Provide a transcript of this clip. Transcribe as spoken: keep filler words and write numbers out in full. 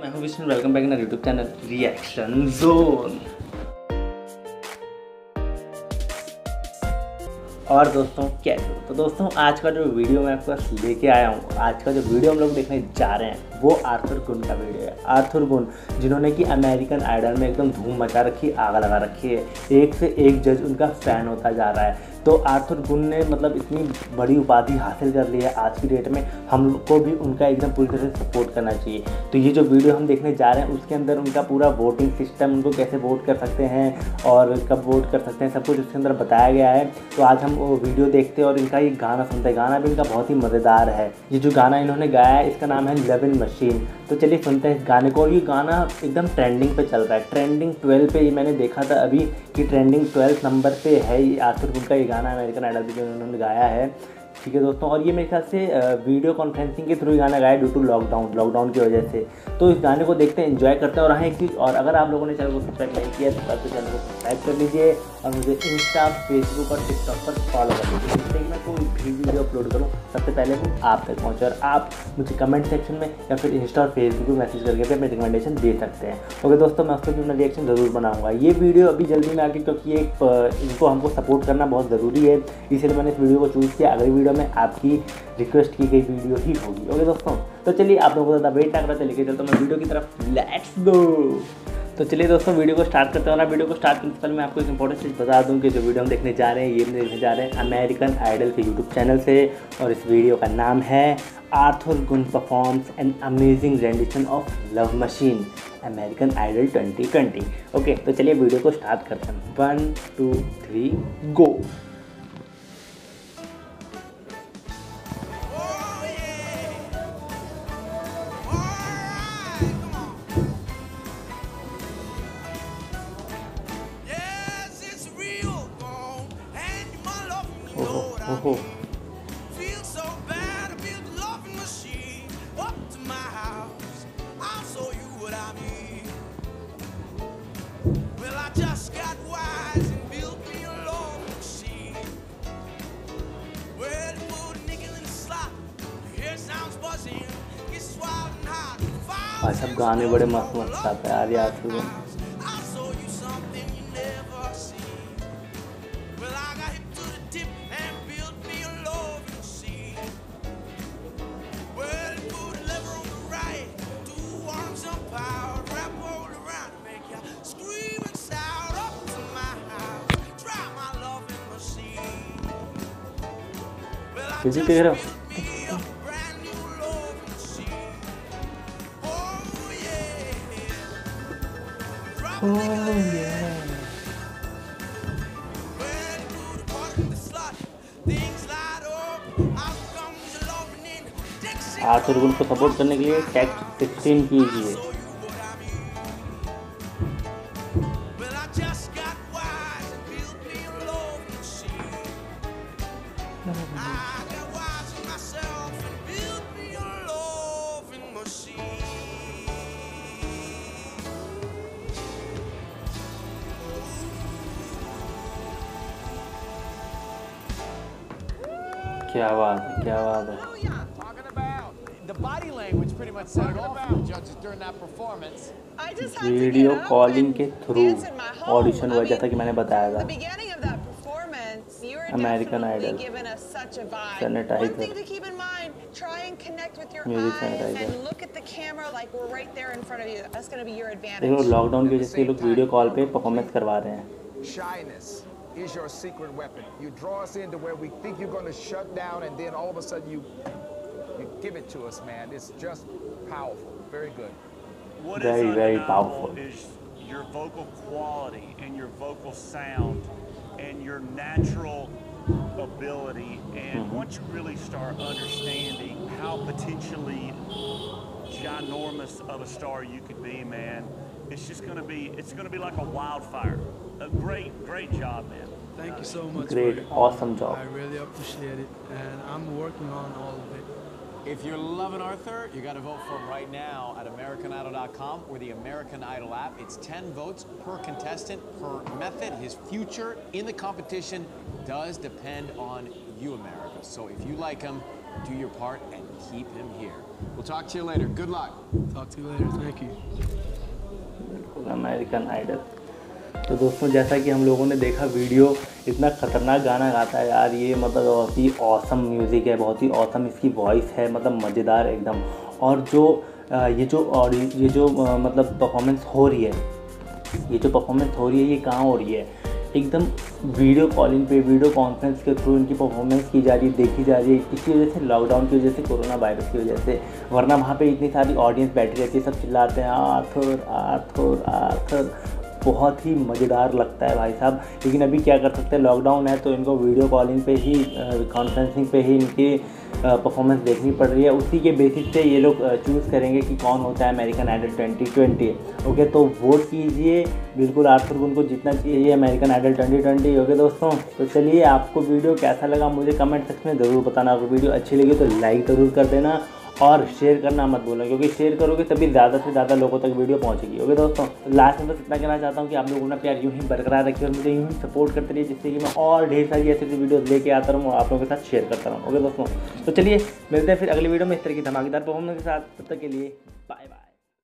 मैं हूं Vishnu, welcome back in YouTube channel reaction zone. और दोस्तों कैसे हो? तो दोस्तों आज का जो वीडियो मैं आपके पास लेके आया हूँ, आज का जो वीडियो हम लोग देखने जा रहे हैं वो आर्थर गुन का वीडियो है। आर्थर गुन जिन्होंने कि अमेरिकन आइडल में एकदम धूम मचा रखी, आग लगा रखी है, एक से एक जज उनका फ़ैन होता जा रहा है। तो आर्थर गुन ने मतलब इतनी बड़ी उपाधि हासिल कर ली है आज की डेट में, हमको भी उनका एकदम पूरी तरह से सपोर्ट करना चाहिए। तो ये जो वीडियो हम देखने जा रहे हैं उसके अंदर उनका पूरा वोटिंग सिस्टम, उनको कैसे वोट कर सकते हैं और कब वोट कर सकते हैं, सब कुछ उसके अंदर बताया गया है। तो आज हम वो वीडियो देखते हैं और इनका ये गाना सुनते हैं। गाना भी इनका बहुत ही मज़ेदार है। ये जो गाना इन्होंने गाया है इसका नाम है लविंग मशीन। तो चलिए सुनते हैं इस गाने को। और ये गाना एकदम ट्रेंडिंग पे चल रहा है, ट्रेंडिंग ट्वेल्व पे। ये मैंने देखा था अभी कि ट्रेंडिंग ट्वेल्थ नंबर पे है ये आर्थर गुन का ये गाना अमेरिकन आइडल पे जो उन्होंने गाया है। ठीक है दोस्तों, और ये मेरे ख्याल से वीडियो कॉन्फ्रेंसिंग के थ्रू गाना गाया ड्यू टू लॉकडाउन लॉकडाउन की वजह से। तो इस गाने को देखते हैं, एंजॉय करते हैं। और हाँ एक चीज़ और, अगर आप लोगों ने चैनल को सब्सक्राइब नहीं किया तो चैनल को सब्सक्राइब कर लीजिए और मुझे इंस्टा, फेसबुक और टिकटॉक पर फॉलो कर लीजिए, जिससे कि मैं कोई भी वीडियो अपलोड करूँ सबसे पहले वो आप तक पहुँचे। और आप मुझे कमेंट सेक्शन में या फिर इंस्टा और फेसबुक पर मैसेज करके भी अपने रिकमेंडेशन दे सकते हैं। ओके दोस्तों, मैं उस पर भी अपना रिएक्शन ज़रूर बनाऊँगा। ये वीडियो अभी जल्दी में आके, क्योंकि एक इनको हमको सपोर्ट करना बहुत ज़रूरी है, इसलिए मैंने इस वीडियो को चूज़ किया। अगली वीडियो में आपकी रिक्वेस्ट की गई वीडियो ही होगी। ओके दोस्तों, तो चलिए आप लोगों को ज़्यादा वेट ना करना, चलिए के चलता मैं वीडियो की तरफ, लेट्स गो। तो चलिए दोस्तों वीडियो को स्टार्ट करते हैं। और वीडियो को स्टार्ट करने से पहले मैं आपको एक इंपॉर्टेंट चीज़ बता दूं कि जो वीडियो हम देखने जा रहे हैं ये देखने जा रहे हैं अमेरिकन आइडल के यूट्यूब चैनल से, और इस वीडियो का नाम है Arthur Gunn performs an amazing rendition of love machine American Idol twenty twenty. Okay तो चलिए वीडियो को स्टार्ट करते हैं। One two three go. ओहो, भाई सब गाने बड़े मस्त मस्त आते हैं यार यार शुरू। म्यूजिक देख रहे हो? आर्थर गुन को सपोर्ट करने के लिए टेक्स्ट सिक्सटीन कीजिए। क्या बात है, क्या बात है। वीडियो कॉलिंग के थ्रू ऑडिशन हुआ, जैसा कि मैंने बताया था American Idol sanitiser, music sanitiser. देखो लॉकडाउन की वजह से लोग वीडियो कॉल पे परफॉर्मेंस करवा रहे हैं। Is your secret weapon. You draw us into where we think you're going to shut down, and then all of a sudden you you give it to us, man. It's just powerful. Very good. What very, is very powerful is your vocal quality and your vocal sound and your natural ability. And mm-hmm. once you really start understanding how potentially ginormous of a star you could be, man, it's just going to be, it's going to be like a wildfire. A great, great job, man. Thank you so much. Great, awesome job. I really appreciate it, and I'm working on all of it. If you're loving Arthur, you got to vote for him right now at American Idol dot com or the American Idol app. It's ten votes per contestant per method. His future in the competition does depend on you, America. So if you like him, do your part and keep him here. We'll talk to you later. Good luck. Talk to you later. Thank you. American Idol. तो दोस्तों जैसा कि हम लोगों ने देखा video, इतना ख़तरनाक गाना गाता है यार ये, मतलब बहुत ही ऑसम म्यूज़िक है, बहुत ही ऑसम इसकी वॉइस है, मतलब मज़ेदार एकदम। और जो ये जो और ये जो मतलब परफॉर्मेंस हो रही है, ये जो परफॉर्मेंस हो रही है ये कहाँ हो रही है, एकदम वीडियो कॉलिंग पे, वीडियो कॉन्फ्रेंस के थ्रू इनकी परफॉर्मेंस की जा रही है, देखी जा रही है। किसी वजह से, लॉकडाउन की वजह से, कोरोना वायरस की वजह से, वरना वहाँ पे इतनी सारी ऑडियंस बैठी रहती है, सब चिल्लाते हैं आर्थर आर्थर आर्थर, बहुत ही मज़ेदार लगता है भाई साहब। लेकिन अभी क्या कर सकते हैं, लॉकडाउन है तो इनको वीडियो कॉलिंग पे ही, कॉन्फ्रेंसिंग पे ही इनकी परफॉर्मेंस देखनी पड़ रही है। उसी के बेसिस पे ये लोग चूज़ करेंगे कि कौन होता है American Idol twenty twenty. Okay, तो वोट कीजिए बिल्कुल आर्थर गुन को जितना चाहिए American Idol twenty twenty. Okay दोस्तों, तो चलिए आपको वीडियो कैसा लगा मुझे कमेंट सेक्शन में ज़रूर बताना। अगर वीडियो अच्छी लगी तो लाइक ज़रूर कर देना और शेयर करना मत भूलना, क्योंकि शेयर करोगे तभी ज़्यादा से ज़्यादा लोगों तक वीडियो पहुंचेगी। ओके दोस्तों, लास्ट में बस इतना कहना चाहता हूँ कि आप लोगों ने प्यार यूँ ही बरकरार रखिए और मुझे यूँ ही सपोर्ट करते रहिए, जिससे कि मैं और ढेर सारी ऐसी ऐसी वीडियोस लेके आता रहूँ और आप लोगों के साथ शेयर करता रहूँ। ओके दोस्तों, तो चलिए मिलते हैं फिर अगली वीडियो में इस तरह की धमाकेदार परफॉर्मेंस के साथ। तब तक के लिए बाय बाय।